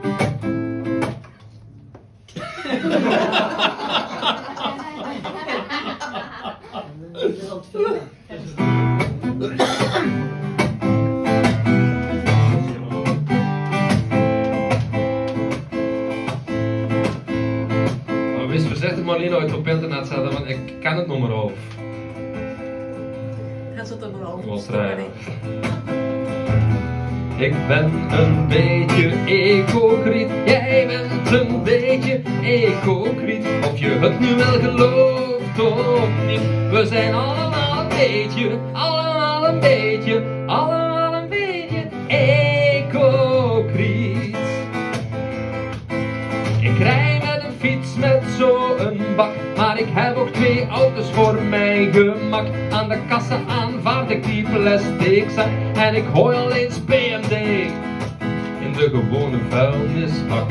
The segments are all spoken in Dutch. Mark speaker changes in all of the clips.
Speaker 1: Wees voorzichtig Marlene uit op internet zetten, want ik ken het nummer al.
Speaker 2: Ga zo toch maar al.
Speaker 1: Ik was rijden. Ik ben een beetje ecogriet, jij bent een beetje ecogriet. Of je het nu wel gelooft of niet, we zijn allemaal een beetje, allemaal een beetje, allemaal een beetje ecogriet. Ik rij met een fiets met zo'n bak, maar ik heb ook 2 auto's voor mijn gemak. Aan de kassa aanvaard ik die plastic zak en ik gooi alleen BMD in de gewone vuilnisbak.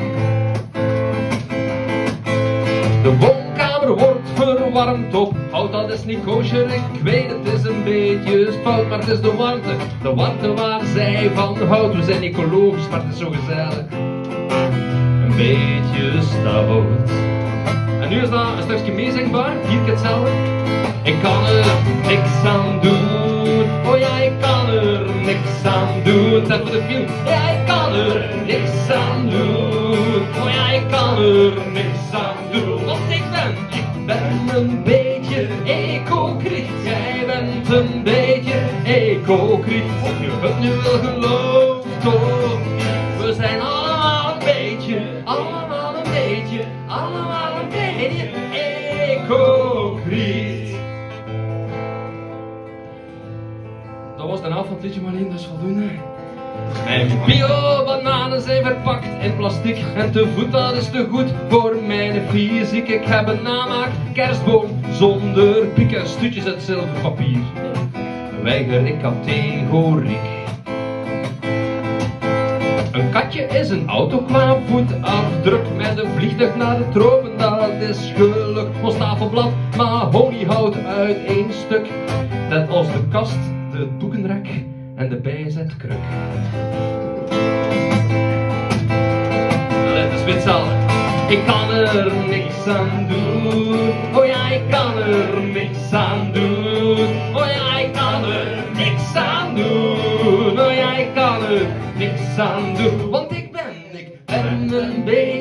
Speaker 1: De woonkamer wordt verwarmd op hout, dat is niet kosher, ik weet het is een beetje fout, maar het is de warmte waar zij van houdt. We zijn ecologisch, maar het is zo gezellig, een beetje stout. En nu is dat een stukje meezingbaar, 4 keer hetzelfde. Ik kan er niks aan doen, oh ja, ik kan er niks aan doen. Zet voor de film, ja, ik kan er niks aan doen, oh ja, ik kan er niks aan doen. Want ik ben een beetje ecogriet, jij bent een beetje ecogriet. Of je het nu wel gelooft of niet, we zijn allemaal een beetje, allemaal een beetje, allemaal een beetje ecogriet. Dat was de helft van het liedje, Marlene, dus voldoende. Mijn bio-bananen zijn verpakt in plastic en te voet, dat is te goed voor mijn fysiek. Ik heb een namaak kerstboom zonder pieken, stuutjes uit zilverpapier. Weiger ik categoriek. Een katje is een auto qua voetafdruk, met een vliegtuig naar de tropen, dat is geluk. Ons tafelblad, mahoniehout uit 1 stuk, net als de kast, de boekenrek en de bijzetkruk. Het is weer hetzelfde. Ik kan er niks aan doen, oh ja, ik kan er niks aan doen, oh ja, ik kan er niks aan doen, oh ja, ik kan er niks aan doen. Want ik ben een beetje